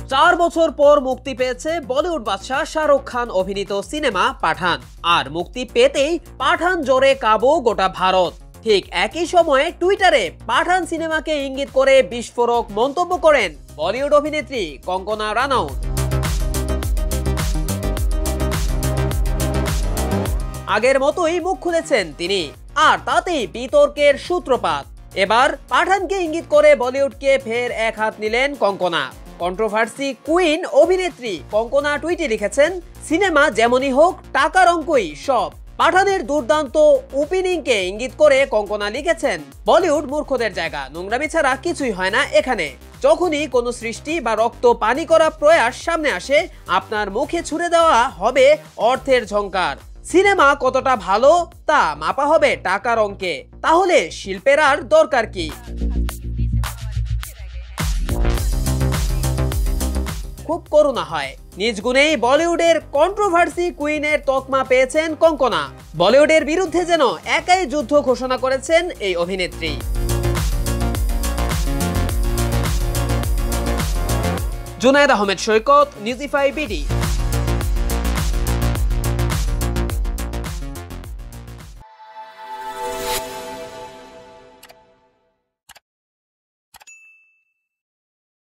4 বছর পর মুক্তি পেয়েছে বলিউড বাদশা শাহরুখ খান অভিনীত সিনেমা পাঠান। আর মুক্তি পেতেই পাঠান জোরে কাবু গোটা ভারত। ঠিক একই সময়ে টুইটারে পাঠান সিনেমাকে ইঙ্গিত করে বিস্ফোরক মন্তব্য করেন বলিউড অভিনেত্রী কঙ্গনা রানাউত। আগের মতোই মুখ খুলেছেন তিনি, আর তাতেই বিতর্কের সূত্রপাত। এবার পাঠানকে ইঙ্গিত করে বলিউডকে ফের এক হাত নিলেন কঙ্গনা। কন্ট্রোভার্সি কুইন অভিনেত্রী কঙ্গনা টুইটে লিখেছেন, সিনেমা যেমনই হোক টাকার অঙ্কই সব। পাঠানের দুর্দান্ত ওপেনিংকে ইঙ্গিত করে কঙ্গনা লিখেছেন, বলিউড মূর্খদের জায়গা, নোংরামি ছাড়া কিছুই হয় না এখানে। যখনই কোনো সৃষ্টি বা রক্ত পানি করা প্রয়াস সামনে আসে, আপনার মুখে ছুড়ে দেওয়া হবে অর্থের ঝংকার। সিনেমা কতটা ভালো তা মাপা হবে টাকার অঙ্কে, তাহলে শিল্পের আর দরকার কি? খুব করুণা হয়, নিজ গুণেই বলিউডের কন্ট্রোভার্সি কুইনের তকমা পেয়েছেন কঙ্গনা। বলিউডের বিরুদ্ধে যেন একাই যুদ্ধ ঘোষণা করেছেন এই অভিনেত্রী। Junaid Ahmed Saikat, Newsify BD.